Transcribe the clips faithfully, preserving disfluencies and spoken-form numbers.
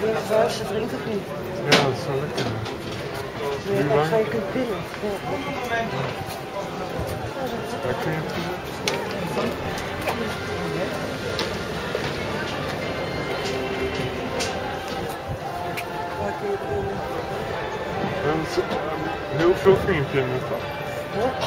weer verhuisd, ze drinkt het niet. Ja, dat zou lekker zijn. Je hebt twee kunt pillen. Ja. Waar kun je het doen? Waar kun je pillen? Heel veel vriendjes in het vak. Ja.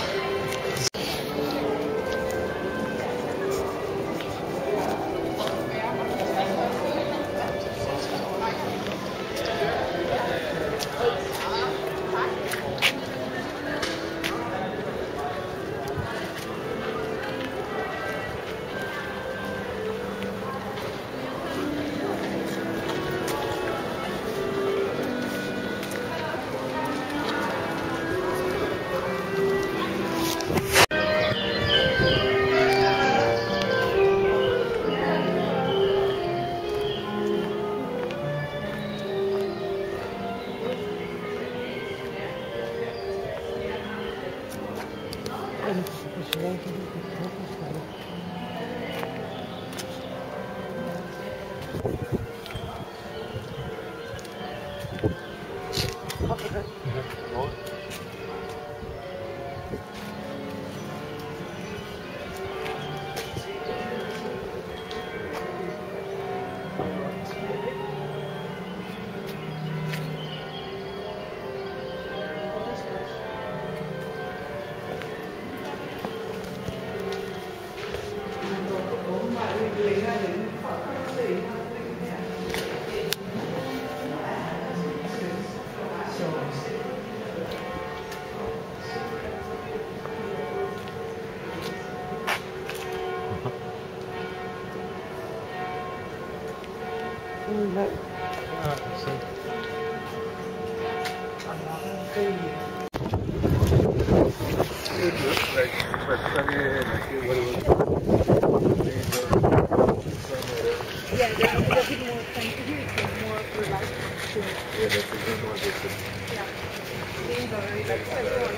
Leuk. Ja, zeker. Yeah, there'll be more things to do, more relaxed. Yeah, that's a good one. Yeah. Things are relaxed. Everyone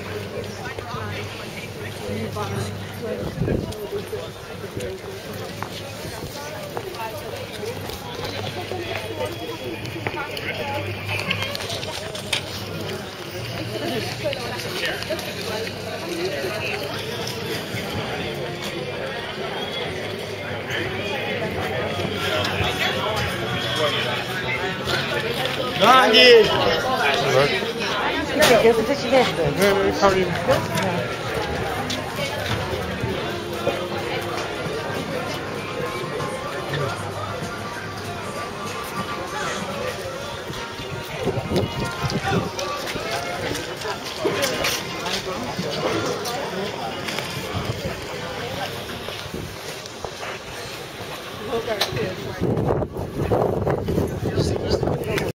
Dankie! Leuk. Nee, ik heb dat je weg bent. Nee, nee, ik ga niet. Okay.